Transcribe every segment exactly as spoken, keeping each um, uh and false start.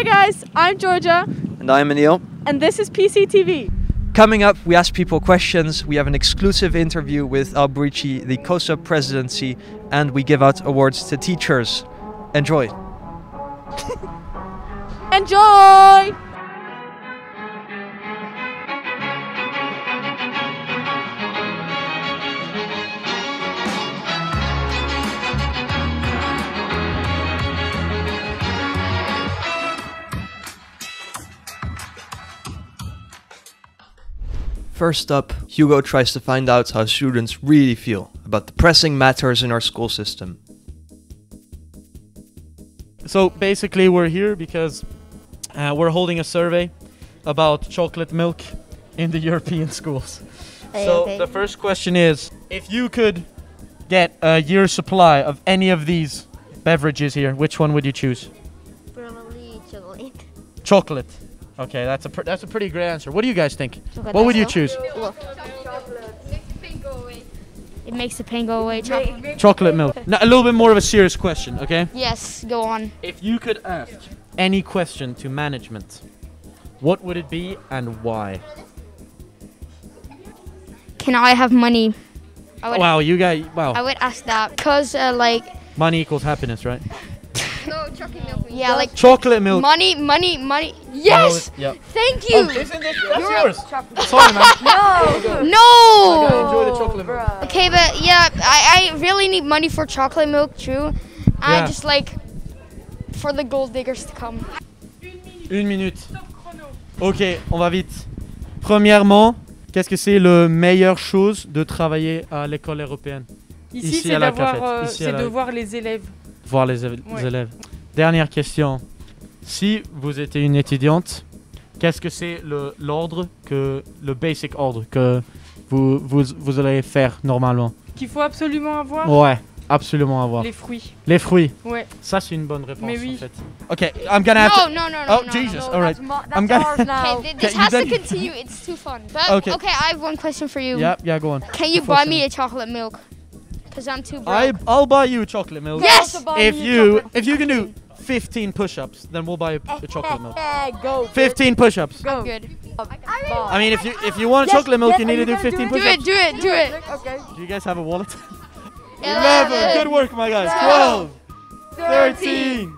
guys, I'm Georgia. And I'm Anil. And this is P C T V. Coming up, we ask people questions, we have an exclusive interview with Albrici, the CoSup presidency, and we give out awards to teachers. Enjoy. Enjoy! First up, Hugo tries to find out how students really feel about the pressing matters in our school system. So basically we're here because uh, we're holding a survey about chocolate milk in the European schools. Hey, so okay. the first question is, if you could get a year's supply of any of these beverages here, which one would you choose? Probably chocolate. Chocolate. Okay, that's a pr that's a pretty great answer. What do you guys think? Chocolate What would you also. choose? Look. It makes the pain go away. Chocolate. Chocolate milk. Now, a little bit more of a serious question, okay? Yes, go on. If you could ask any question to management, what would it be and why? Can I have money? I would, Wow, you guys, wow. I would ask that because, uh, like, Money equals happiness, right? no chocolate milk. Yeah, like Chocolate milk. money, money, money. Yes. Yeah. Thank you. Oh, isn't this, that's yours. Sorry, man. No. I enjoy the chocolate milk. Okay, but yeah, I, I really need money for chocolate milk, true. And Yeah. just like for the gold diggers to come. Une minute. Ok, on va vite. Premièrement, qu'est-ce que c'est la meilleure chose de travailler à l'école européenne? Ici, Ici, c'est à la d'avoir, cafette. euh, Ici, à c'est la- de voir les élèves. Voir les, éve- Ouais. les élèves. Dernière question. Si vous étiez une étudiante, qu'est-ce que c'est le l'ordre que le basic ordre que vous vous vous allez faire normalement? Qu'il faut absolument avoir Ouais, absolument avoir. les fruits. Les fruits. Ouais. Ça c'est une bonne réponse Mais oui. en fait. Okay, I'm gonna have No, to. no, no, no. Oh no, Jesus! No, All right. I'm gonna. Okay, th- this Okay, you has to done- continue. It's too fun. But Okay. okay, I have one question for you. Yeah, yeah, go on. Can you buy me a chocolate milk? Cause I'm too broke. I I'll buy you chocolate milk. Yes! If you if you can do fifteen push-ups, then we'll buy a, a chocolate milk. Go. fifteen push-ups. I'm good. I mean, if you if you want chocolate milk, you need to do fifteen Do push-ups. it, do it, do it. Do you guys have a wallet? Eleven. eleven. Good work, my guys. twelve. thirteen.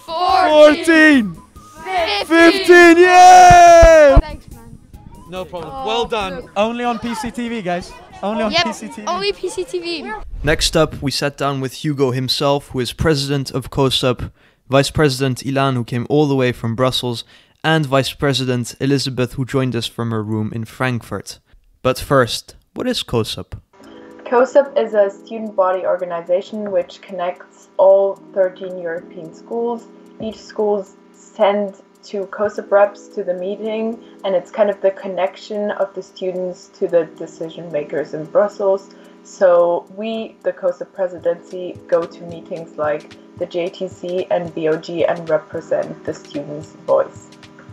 Fourteen. fourteen. fifteen. Yay! Thanks, man. No problem. Well done. Only on P C T V, guys. Only on Yep, P C T V. only P C T V. Next up, we sat down with Hugo himself, who is president of CoSup, Vice President Ilan, who came all the way from Brussels, and Vice President Elizabeth, who joined us from her room in Frankfurt. But first, what is CoSup? CoSup is a student body organization which connects all thirteen European schools. Each school sends two CoSup reps to the meeting, and it's kind of the connection of the students to the decision makers in Brussels. So we, the CoSup presidency, go to meetings like the J T C and B O G and represent the students' voice.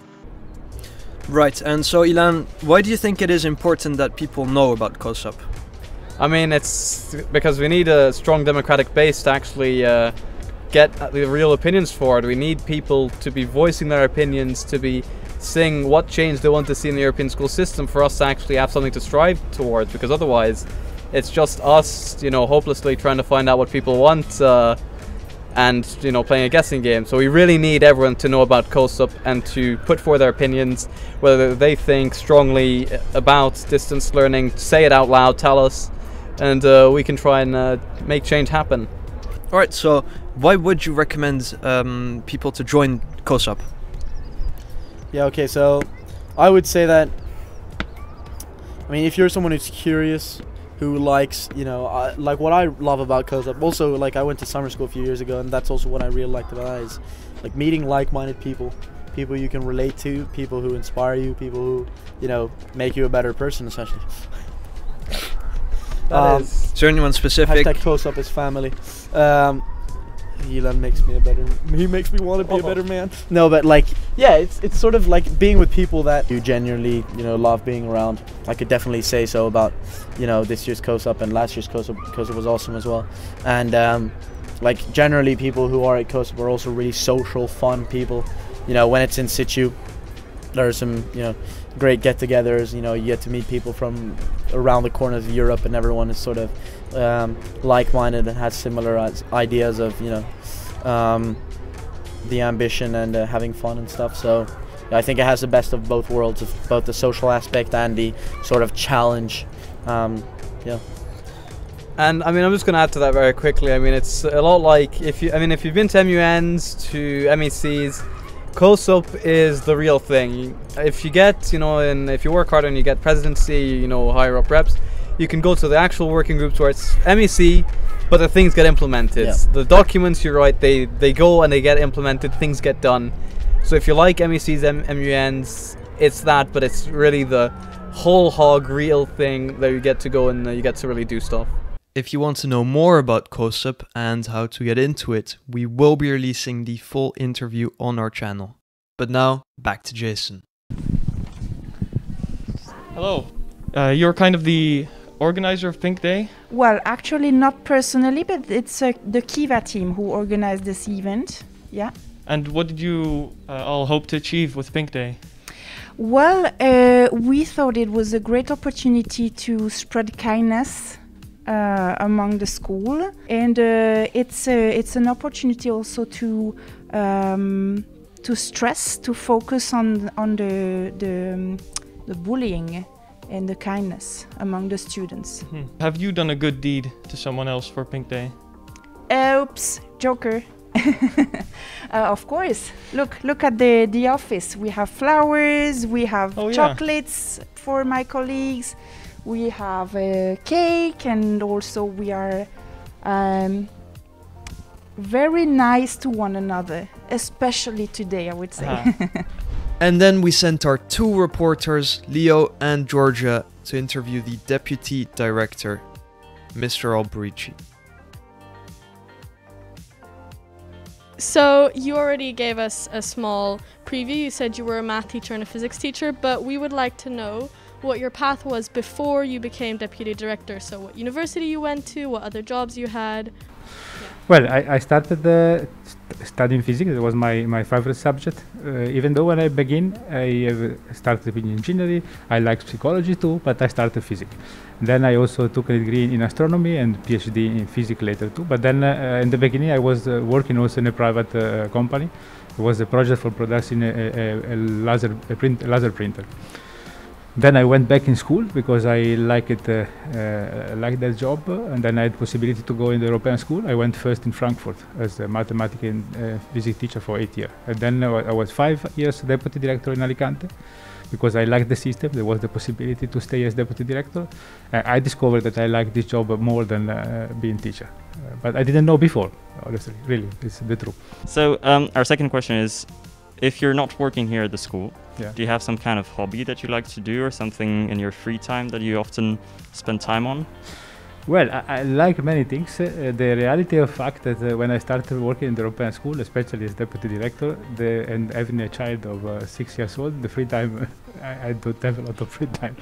Right, and so Ilan, why do you think it is important that people know about CoSup? I mean, it's because we need a strong democratic base to actually uh, get the real opinions for it. We need people to be voicing their opinions, to be saying what change they want to see in the European school system for us to actually have something to strive towards, because otherwise it's just us, you know, hopelessly trying to find out what people want uh, and, you know, playing a guessing game. So we really need everyone to know about CoSup and to put forward their opinions, whether they think strongly about distance learning, say it out loud, tell us, and uh, we can try and uh, make change happen. Alright, so why would you recommend um, people to join CoSup? Yeah, okay, so I would say that, I mean, if you're someone who's curious, who likes, you know, uh, like what I love about CoSup, also, like, I went to summer school a few years ago, and that's also what I really liked about it, is, like, meeting like-minded people, people you can relate to, people who inspire you, people who, you know, make you a better person, essentially. That um, is. Is there anyone specific? Hashtag CoSup is family. Um, Elon makes me a better. He makes me want to be a better man. No, but like, yeah, it's it's sort of like being with people that you genuinely, you know, love being around. I could definitely say so about, you know, this year's CoSup and last year's CoSup. CoSup was awesome as well. And um, like generally, people who are at CoSup are also really social, fun people. you know, when it's in situ, there are some, you know, great get-togethers. You know, you get to meet people from around the corners of Europe, and everyone is sort of um, like-minded and has similar ideas of, you know, um, the ambition and uh, having fun and stuff. So yeah, I think it has the best of both worlds, of both the social aspect and the sort of challenge. Um, yeah. And I mean, I'm just going to add to that very quickly. I mean, it's a lot like if you, I mean, if you've been to M U Ns, to M E Cs, CoSup is the real thing. If you get, you know, and if you work hard and you get presidency, you know, higher up reps, you can go to the actual working groups where it's M E C, but the things get implemented. Yeah. The documents, you're right, they they go and they get implemented. Things get done. So if you like M E Cs, M U Ns, it's that, but it's really the whole hog real thing that you get to go and uh, you get to really do stuff. If you want to know more about CoSup and how to get into it, we will be releasing the full interview on our channel. But now, back to Jason. Hello. Uh, you're kind of the organizer of Pink Day? Well, actually not personally, but it's uh, the Kiva team who organized this event. Yeah. And what did you uh, all hope to achieve with Pink Day? Well, uh, we thought it was a great opportunity to spread kindness uh, among the school, and uh, it's uh, it's an opportunity also to um, to stress, to focus on on the the, um, the bullying and the kindness among the students. Hmm. Have you done a good deed to someone else for Pink Day? Oops, Joker. uh, of course. Look, look at the the office. We have flowers. We have oh, chocolates yeah. for my colleagues. We have a cake, and also we are um, very nice to one another, especially today, I would say. Uh-huh. And then we sent our two reporters, Leo and Georgia, to interview the deputy director, Mister Alberici. So you already gave us a small preview. You said you were a math teacher and a physics teacher, but we would like to know what your path was before you became deputy director. So what university you went to, what other jobs you had. Yeah. Well, I, I started uh, st studying physics. It was my, my favorite subject. Uh, even though when I began, I uh, started with engineering. I liked psychology too, but I started physics. Then I also took a degree in astronomy and PhD in physics later too. But then uh, in the beginning I was uh, working also in a private uh, company. It was a project for producing a, a, a laser a print a laser printer. Then I went back in school because I liked it, uh, uh, liked that job, uh, and then I had possibility to go in the European school. I went first in Frankfurt as a mathematics and uh, physics teacher for eight years, and then uh, I was five years deputy director in Alicante. Because I liked the system, there was the possibility to stay as deputy director. Uh, I discovered that I liked this job more than uh, being teacher. Uh, but I didn't know before, honestly, really, it's the truth. So um, our second question is, if you're not working here at the school, yeah. do you have some kind of hobby that you like to do or something in your free time that you often spend time on? Well, I, I like many things. Uh, the reality of fact that uh, when I started working in the European school, especially as deputy director, the, and having a child of uh, six years old, the free time, I, I don't have a lot of free time.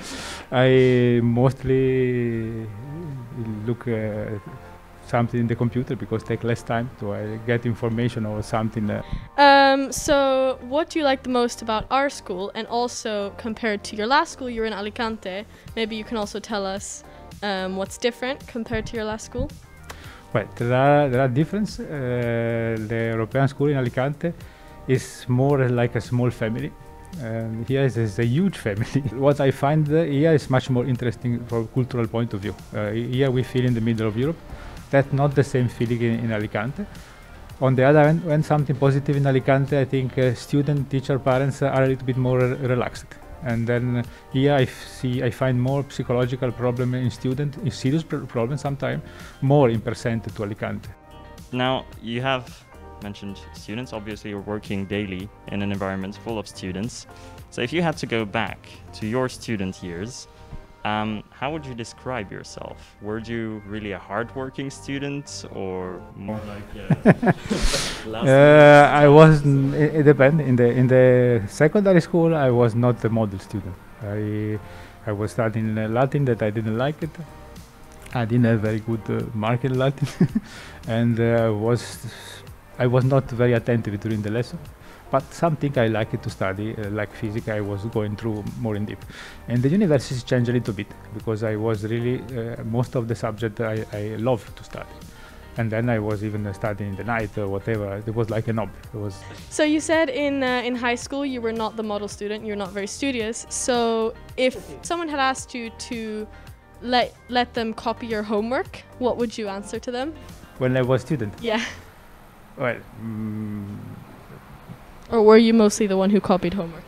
I mostly look uh, something in the computer because it takes less time to uh, get information or something. Uh. Um, so what do you like the most about our school, and also compared to your last school, you're in Alicante, maybe you can also tell us Um, what's different compared to your last school? Well, there are, there are differences. Uh, the European school in Alicante is more like a small family. Um, here is, is a huge family. What I find uh, here is much more interesting from a cultural point of view. Uh, here we feel in the middle of Europe. That's not the same feeling in, in Alicante. On the other hand, when something positive in Alicante, I think uh, student, teacher, parents are a little bit more uh, relaxed. And then uh, here I see I find more psychological problem in student, in serious pr problems sometimes, more in percent to Alicante. Now you have mentioned students. Obviously, you're working daily in an environment full of students. So if you had to go back to your student years, um, how would you describe yourself? Were you really a hard-working student, or more like a uh, I was. It, it depends. In the in the secondary school, I was not a model student. I I was studying uh, Latin that I didn't like it. I didn't have very good uh, mark in Latin, and uh, was I was not very attentive during the lesson. but something I liked to study, uh, like physics, I was going through more in deep. And the university changed a little bit because I was really, uh, most of the subject I, I love to study. And then I was even uh, studying in the night or whatever. It was like a hobby. It was. So you said in uh, in high school you were not the model student, you're not very studious. So if someone had asked you to let let them copy your homework, what would you answer to them? When I was student? Yeah. Well, mm, or were you mostly the one who copied homework?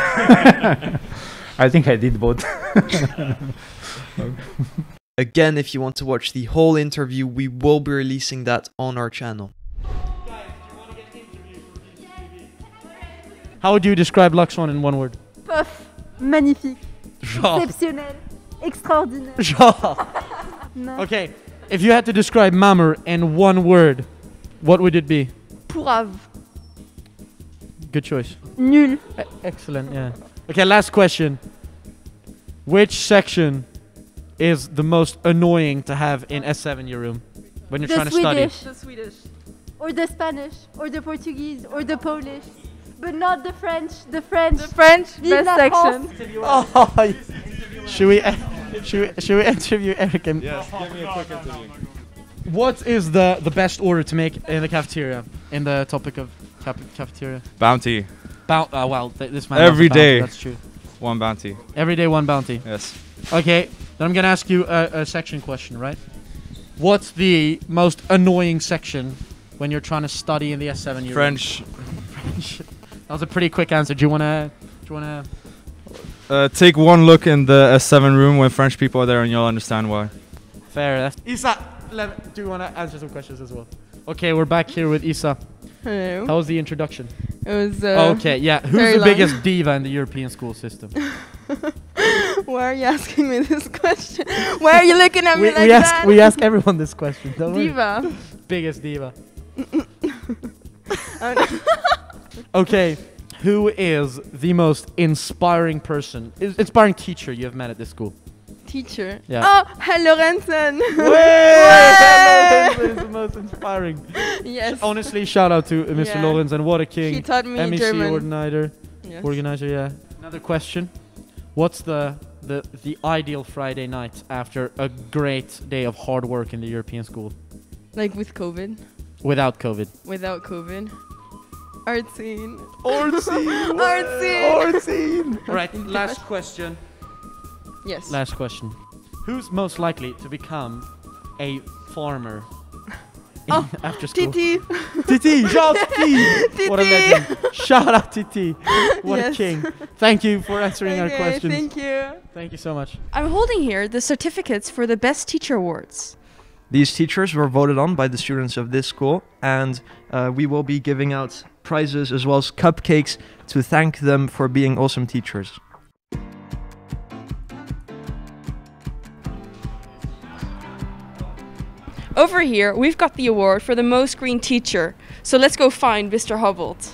I think I did both. Again, if you want to watch the whole interview, we will be releasing that on our channel. How would you describe Luxon in one word? Puff. Magnifique. Genre. Exceptionnel. Extraordinaire. Genre. No. Okay, if you had to describe Mamre in one word, what would it be? Pourrave. Good choice. Nul. E- excellent, yeah. Okay, last question. Which section is the most annoying to have in S seven your room when you're the trying Swedish. to study? The Swedish. Or the Spanish. Or the Portuguese. Or the Polish. But not the French. The French. The French Vive best la section. France. Oh, should we should we, should we interview Eric? And Yes, give me a quick interview. What is the the best order to make in the cafeteria? In the topic of cap- cafeteria. Bounty. Bounty. Uh, well, th- this man. Every loves a bounty, day. That's true. One bounty. Every day, one bounty. Yes. Okay, then I'm gonna ask you a, a section question, right? What's the most annoying section when you're trying to study in the S seven? French. French. That was a pretty quick answer. Do you wanna? Do you wanna? Uh, take one look in the S seven room when French people are there, and you'll understand why. Fair. That's Isa, let, do you wanna answer some questions as well? Okay, we're back here with Isa. Hello. How was the introduction? It was. Uh, okay, yeah. Who's very the long. biggest diva in the European school system? Why are you asking me this question? Why are you looking at we, me like we ask, that? We ask everyone this question. Don't Diva. worry. Biggest diva. Okay, who is the most inspiring person, is- inspiring teacher you have met at this school? Teacher. Yeah. Oh, hello, Rensen. Lorenzen is the most inspiring. Yes. Honestly, shout out to uh, Mister Yeah. Lorenz and what a king. He taught me M E C German. organizer. Yes. Organizer, yeah. Another question. What's the, the the ideal Friday night after a great day of hard work in the European school? Like with COVID. Without COVID. Without COVID. Art scene. Art scene. Art scene. Art scene. Right, last question. Yes. Last question. Who's most likely to become a farmer in Oh, after school? Titi. Titi, shout out Titi. What a legend. Shout out Titi. What Yes. a king. Thank you for answering our Okay, questions. thank you. Thank you so much. I'm holding here the certificates for the Best Teacher Awards. These teachers were voted on by the students of this school, and uh, we will be giving out prizes as well as cupcakes to thank them for being awesome teachers. Over here, we've got the award for the most green teacher. So let's go find Mister Hubbold.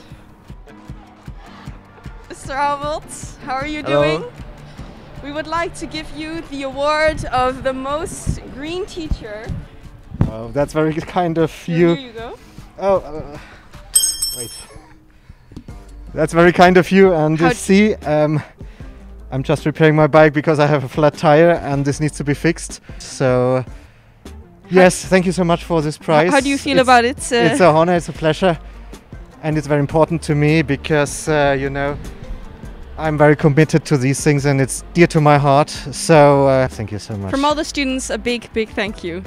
Mister Hubbold, how are you Hello. doing? We would like to give you the award of the most green teacher. Oh, that's very kind of Here, you. here you go. Oh, uh, wait. That's very kind of you. And you How d- see, um, I'm just repairing my bike because I have a flat tire and this needs to be fixed. So, yes, thank you so much for this prize. how do you feel It's- about it, uh, It's an honor, it's a pleasure. And it's very important to me because, uh, you know, I'm very committed to these things and it's dear to my heart. So, uh, thank you so much. From all the students, a big, big thank you.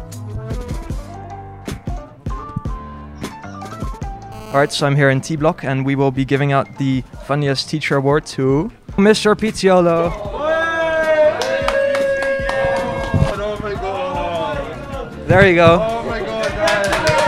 Alright, so I'm here in T Block and we will be giving out the funniest teacher award to Mister Pizziolo. Oh my god! There you go. Oh my god, guys!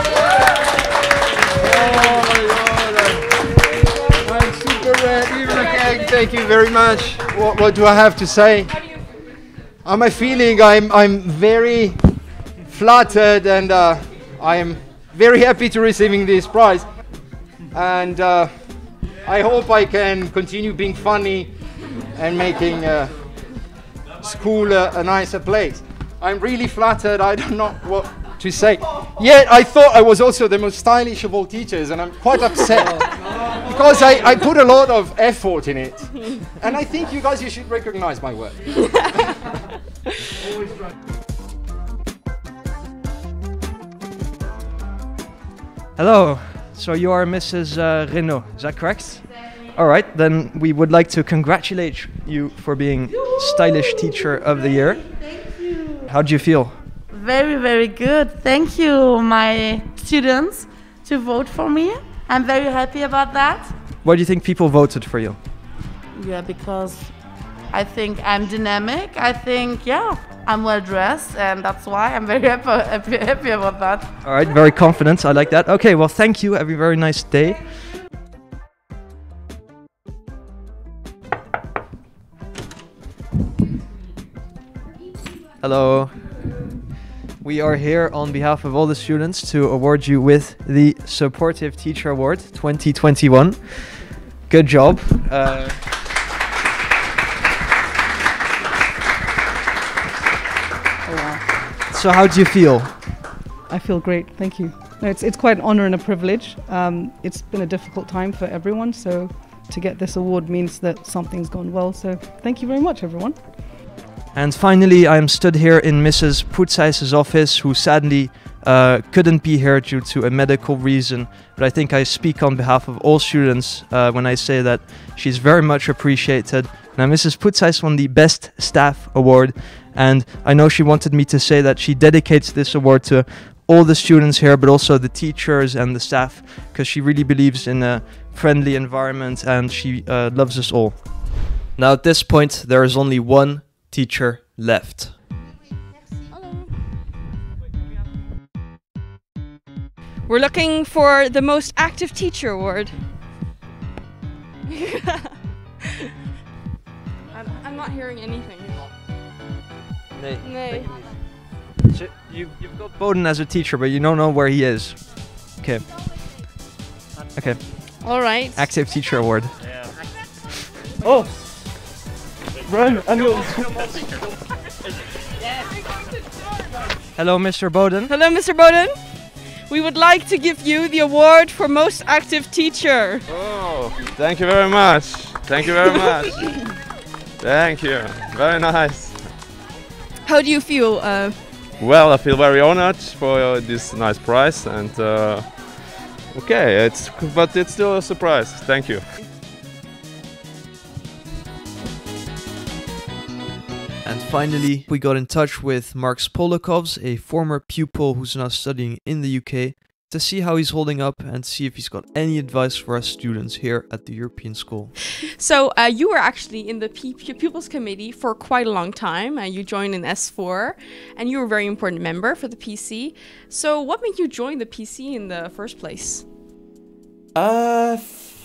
Oh my god! I'm super red, even again. Thank you very much. What, what do I have to say? How am I feeling? I'm, I'm very flattered and uh, I'm very happy to receiving this prize. And uh, I hope I can continue being funny and making uh, school uh, a nicer place. I'm really flattered. I don't know what to say. Yet I thought I was also the most stylish of all teachers and I'm quite upset. because I, I put a lot of effort in it. And I think you guys, you should recognize my work. Hello, so you are Missus Uh, Renaud, is that correct? All right, then we would like to congratulate you for being Stylish Teacher of the Year. Thank you. How do you feel? Very, very good. Thank you, my students, to vote for me. I'm very happy about that. Why do you think people voted for you? Yeah, because I think I'm dynamic. I think, yeah, I'm well dressed, and that's why I'm very happy, happy, happy about that. All right, very confident. I like that. Okay, well, thank you. Have a very nice day. Hello. We are here on behalf of all the students to award you with the Supportive Teacher Award twenty twenty-one. Good job. Uh, Oh, wow. so how do you feel? I feel great, thank you. No, it's, it's quite an honor and a privilege. Um, it's been a difficult time for everyone, so to get this award means that something's gone well. So thank you very much, everyone. And finally, I am stood here in Missus Poetseis's office, who sadly uh, couldn't be here due to a medical reason. But I think I speak on behalf of all students uh, when I say that she's very much appreciated. Now, Missus Poetseis won the Best Staff Award, and I know she wanted me to say that she dedicates this award to all the students here, but also the teachers and the staff, because she really believes in a friendly environment and she uh, loves us all. Now, at this point, there is only one teacher left. We're looking for the most active teacher award. I'm, I'm not hearing anything. Nee. Nee. So you, you've got Bowden as a teacher, but you don't know where he is. Okay. Okay. All right. Active Teacher Award. Yeah. Oh! Run! I'm going. Hello, Mister Bowden. Hello, Mister Bowden. We would like to give you the award for most active teacher. Oh, thank you very much. Thank you very much. Thank you. Very nice. How do you feel? Uh, well, I feel very honored for uh, this nice prize, and uh, okay, it's but it's still a surprise. Thank you. And finally, we got in touch with Mark Spolakovs, a former pupil who's now studying in the U K, to see how he's holding up and see if he's got any advice for us students here at the European School. So uh, you were actually in the P Pupils Committee for quite a long time. Uh, you joined in S four, and you were a very important member for the P C. So what made you join the P C in the first place? Uh,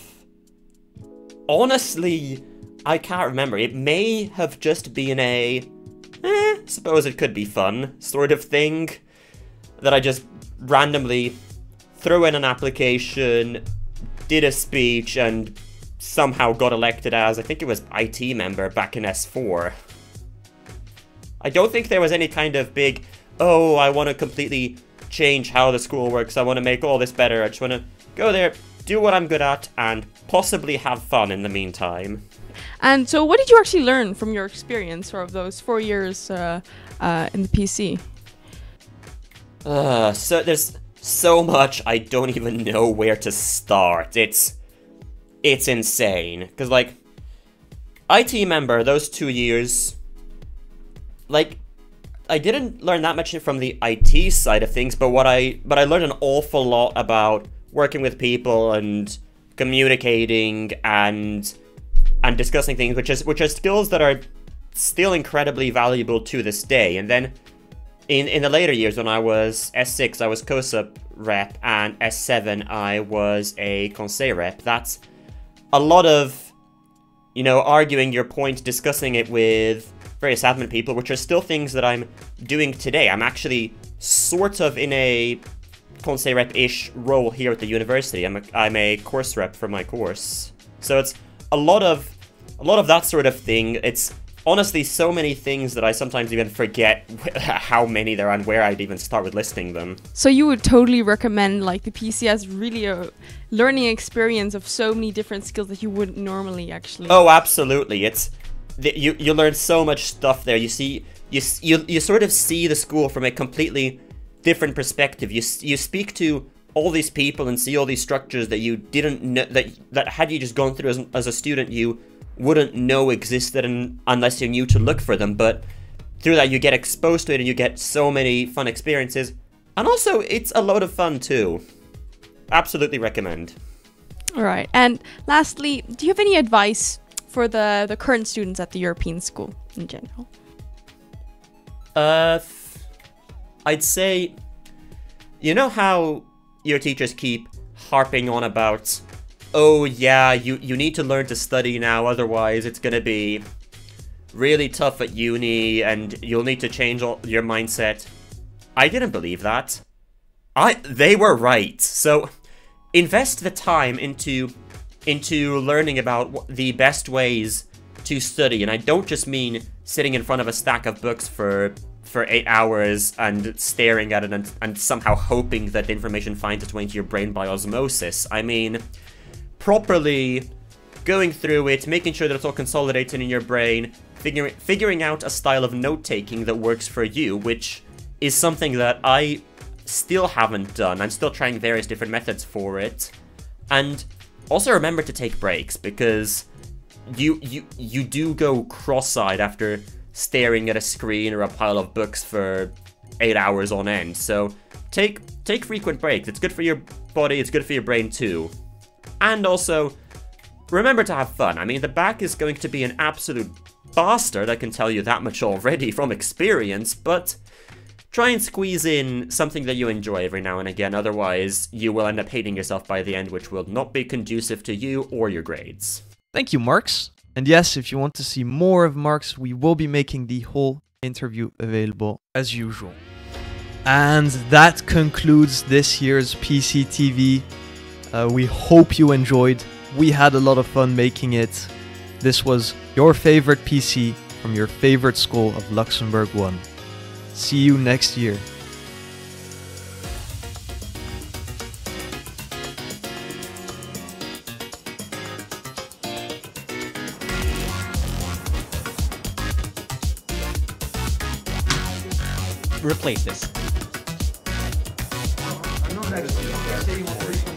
honestly, I can't remember. It may have just been a, eh, suppose it could be fun sort of thing, that I just randomly threw in an application, did a speech, and somehow got elected as, I think it was I T member back in S four. I don't think there was any kind of big, oh, I want to completely change how the school works, I want to make all this better, I just want to go there, do what I'm good at, and possibly have fun in the meantime. And so what did you actually learn from your experience of those four years uh, uh, in the P C? Uh, so there's so much I don't even know where to start. It's it's insane. Because, like, I T member, those two years, like, I didn't learn that much from the I T side of things, but what I but I learned an awful lot about working with people and communicating and and discussing things, which is which are skills that are still incredibly valuable to this day. And then in in the later years, when I was S six, I was CoSup rep, and S seven, I was a conseil rep. That's a lot of, you know, arguing your point, discussing it with various admin people, which are still things that I'm doing today. I'm actually sort of in a conseil rep-ish role here at the university. I'm a, I'm a course rep for my course. So it's a lot of a lot of that sort of thing. It's honestly so many things that I sometimes even forget how many there are and where I'd even start with listing them. So you would totally recommend like the P C as really a learning experience of so many different skills that you wouldn't normally actually. Oh, absolutely. It's th- you you learn so much stuff there. You see you you you sort of see the school from a completely different perspective. You you speak to all these people and see all these structures that you didn't know, that that had you just gone through as, as a student you wouldn't know existed in, unless you knew to look for them. But through that you get exposed to it and you get so many fun experiences, and also it's a load of fun too. Absolutely recommend. All right, and lastly, do you have any advice for the the current students at the European school in general? Uh, I'd say, you know how your teachers keep harping on about, oh yeah, you, you need to learn to study now, otherwise it's gonna be really tough at uni and you'll need to change all your mindset. I didn't believe that. I they were right. So invest the time into into learning about the best ways to study, and I don't just mean sitting in front of a stack of books for for eight hours and staring at it and, and somehow hoping that the information finds its way into your brain by osmosis. I mean, properly going through it, making sure that it's all consolidated in your brain, figuring figuring out a style of note-taking that works for you, which is something that I still haven't done. I'm still trying various different methods for it. And also remember to take breaks, because you you you do go cross-eyed after staring at a screen or a pile of books for eight hours on end. So take take frequent breaks. It's good for your body, it's good for your brain too. And also, remember to have fun. I mean, the back is going to be an absolute bastard, I can tell you that much already from experience, but try and squeeze in something that you enjoy every now and again, otherwise you will end up hating yourself by the end, which will not be conducive to you or your grades. Thank you, Marks. And yes, if you want to see more of Marks, we will be making the whole interview available as usual. And that concludes this year's P C T V. Uh, we hope you enjoyed. We had a lot of fun making it. This was your favorite P C from your favorite school of Luxembourg one. See you next year. Replace this.